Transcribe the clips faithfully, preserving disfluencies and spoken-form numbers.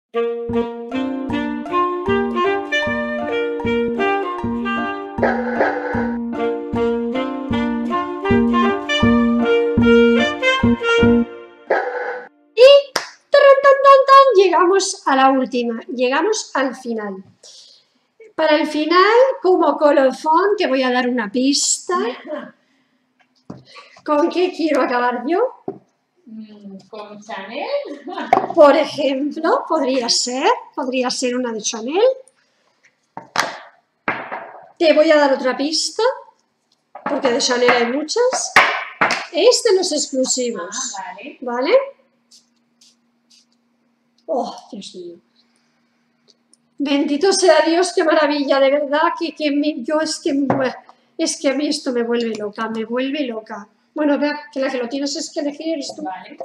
Llegamos a la última, llegamos al final. Para el final, como colofón, te voy a dar una pista. ¿Con qué quiero acabar yo? ¿Con Chanel? Por ejemplo, podría ser, podría ser una de Chanel. Te voy a dar otra pista, porque de Chanel hay muchas. Es de los exclusivos. Ah, vale. ¿Vale? Oh, Dios mío. Bendito sea Dios, qué maravilla, de verdad, que, que me, yo es que, es que a mí esto me vuelve loca, me vuelve loca. Bueno, vea, que la que lo tienes es que elegir eres tú. Vale.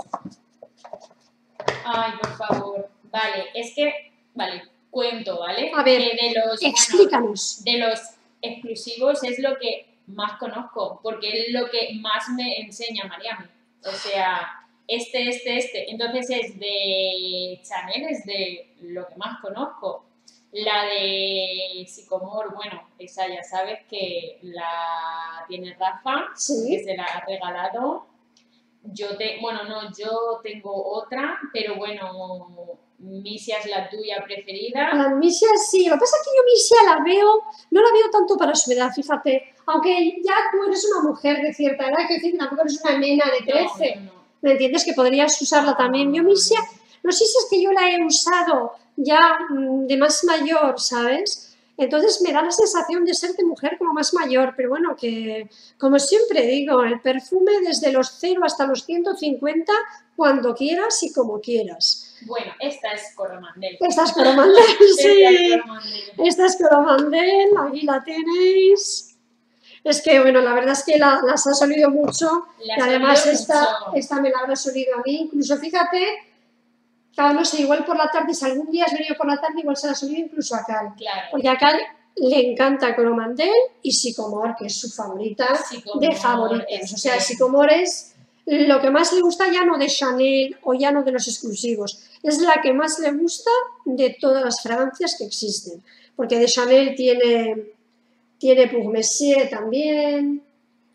Ay, por favor. Vale, es que, vale, cuento, ¿vale? A ver, que de los, explícanos. Bueno, de los exclusivos es lo que más conozco, porque es lo que más me enseña Mariami. O sea, este, este, este. Entonces es de Chanel, es de lo que más conozco. La de Sycomore, bueno, esa ya sabes que la tiene Rafa, Sí. que se la ha regalado. Yo te, bueno, no, yo tengo otra, pero bueno, Misia es la tuya preferida. La Misia sí, lo que pasa es que yo Misia la veo, no la veo tanto para su edad, fíjate, aunque ya tú eres una mujer de cierta edad, que decir, tampoco eres una nena de trece, No, no, no. ¿Me entiendes? Que podrías usarla también. Yo Misia, no sé si es que yo la he usado ya de más mayor, ¿sabes? Entonces me da la sensación de ser de mujer como más mayor, pero bueno, que como siempre digo, el perfume desde los cero hasta los ciento cincuenta, cuando quieras y como quieras. Bueno, esta es Coromandel. Esta es Coromandel, sí. Esta es Coromandel. Esta es Coromandel, aquí la tenéis. Es que, bueno, la verdad es que la, las has olido mucho Las y además olido esta, mucho. esta me la habrás olido a mí. Incluso fíjate, claro, no sé, igual por la tarde, si algún día has venido por la tarde, igual se las has olido incluso a Cal. Claro. Porque a Cal le encanta Coromandel y Sycomore, que es su favorita Sycomore de favoritas. es O sea, que- Sycomore es lo que más le gusta ya no de Chanel o ya no de los exclusivos. Es la que más le gusta de todas las fragancias que existen. Porque de Chanel tiene... Tiene Pour Monsieur también,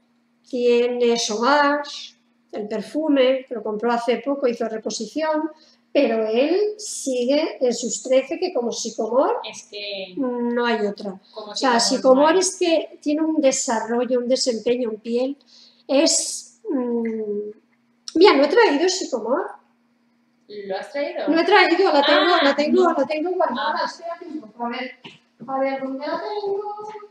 tiene Sauvage, el perfume, que lo compró hace poco, hizo reposición, pero él sigue en sus trece, que como Sycomore Es que... no hay otra. Como O sea, Sycomore no es que tiene un desarrollo, un desempeño en piel, es... Mmm... Mira, no he traído Sycomore. ¿Lo has traído? No he traído, la tengo, Ah, la tengo, no. la tengo guardada. Ah. Espérate un poco, a ver, a ver, ¿dónde la tengo?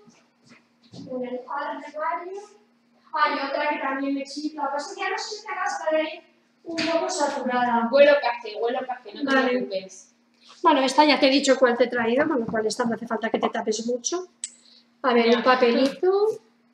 En el armario. Hay otra que también me chifla. Lo que pasa es que ya no sé si la gastaré un poco saturada. Huelo café, huelo café, no te Vale. preocupes. Bueno, esta ya te he dicho cuál te he traído, con lo cual esta no hace falta que te tapes mucho. A ver, Ya. un papelito.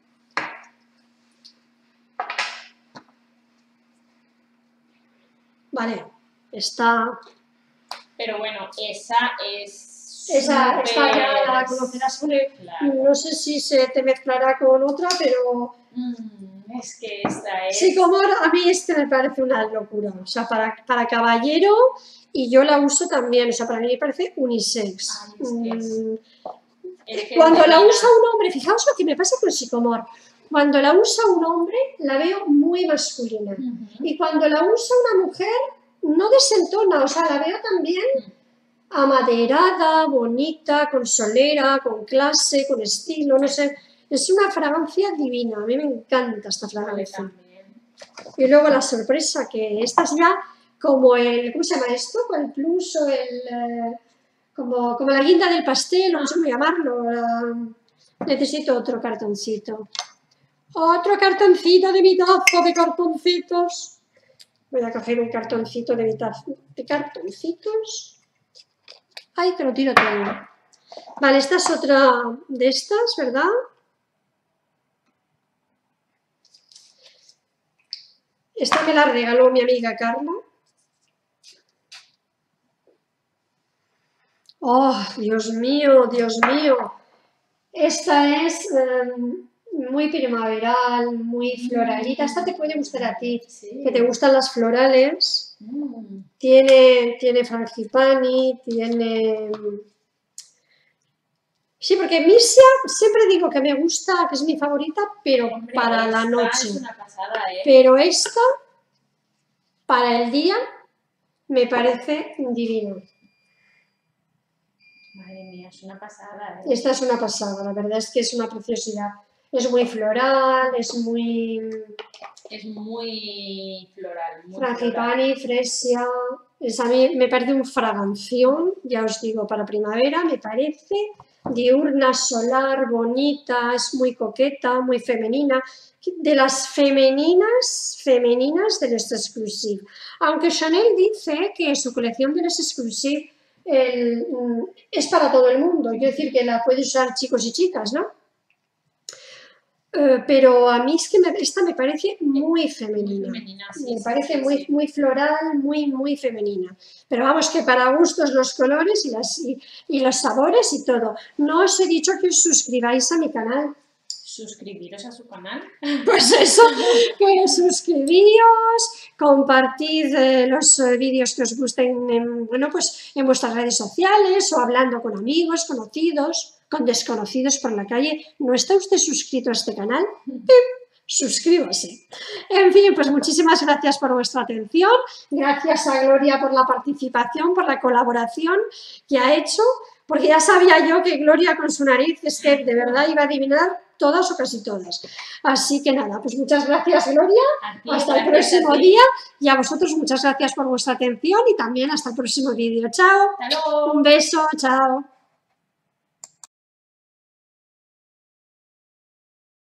Vale, está... Pero bueno, esa es... Esa, esta ya la súper- conocerás, porque Claro. no sé si se te mezclará con otra, pero... Mm, es que esta es... Sycomore a mí es que me parece una locura, o sea, para, para caballero, y yo la uso también, o sea, para mí me parece unisex. Ay, es que es- Mm, es que Cuando es la divina. usa un hombre, fijaos lo que me pasa con Sycomore, cuando la usa un hombre la veo muy masculina, Ujú. y cuando la usa una mujer no desentona, o sea, la veo también amaderada, bonita, con solera, con clase, con estilo, no sé, es una fragancia divina, a mí me encanta esta Vale, fragancia. también. Y luego la sorpresa, que esta es ya como el, ¿cómo se llama esto? El plus o el, eh, como, como la guinda del pastel, no sé cómo llamarlo. la- necesito otro cartoncito. Otro cartoncito de mi taza de cartoncitos. Voy a coger un cartoncito de mi taza de cartoncitos. Ay, que lo tiro todo. Vale, esta es otra de estas, ¿verdad? Esta me la regaló mi amiga Carla. Oh, Dios mío, Dios mío. Esta es eh, muy primaveral, muy floralita. Esta te puede gustar a ti, Sí. que te gustan las florales. Mm. Tiene, tiene frangipani, tiene... Sí, porque Misia siempre digo que me gusta, que es mi favorita, pero Hombre, para la esta noche. es una pasada, ¿eh? Pero esta, para el día, me parece divino. Madre mía, es una pasada, ¿eh? Esta es una pasada, la verdad es que es una preciosidad. Es muy floral, es muy Es muy floral. Muy floral. frangipani, fresia. Es a mí me parece un fraganción, ya os digo, para primavera me parece diurna, solar, bonita, es muy coqueta, muy femenina. De las femeninas, femeninas del Exclusive. Aunque Chanel dice que su colección de los Exclusive el, es para todo el mundo, quiero decir que la pueden usar chicos y chicas, ¿no? Uh, pero a mí es que me, esta me parece muy femenina, muy femenina sí, me sí, parece sí, muy, sí. muy floral, muy, muy femenina. Pero vamos, que para gustos los colores y, las, y, y los sabores y todo. No os he dicho que os suscribáis a mi canal. Suscribiros a su canal. Pues eso, que suscribíos, compartid eh, los eh, vídeos que os gusten en, bueno, pues en vuestras redes sociales o hablando con amigos, conocidos, con desconocidos por la calle. ¿No está usted suscrito a este canal? ¡Pim! Suscríbase. En fin, pues muchísimas gracias por vuestra atención. Gracias a Gloria por la participación, por la colaboración que ha hecho, porque ya sabía yo que Gloria con su nariz es que de verdad iba a adivinar todas o casi todas. Así que nada, pues muchas gracias, Gloria. Ti, hasta el próximo día y a vosotros muchas gracias por vuestra atención y también hasta el próximo vídeo. Chao. Hasta luego. Un beso. Chao.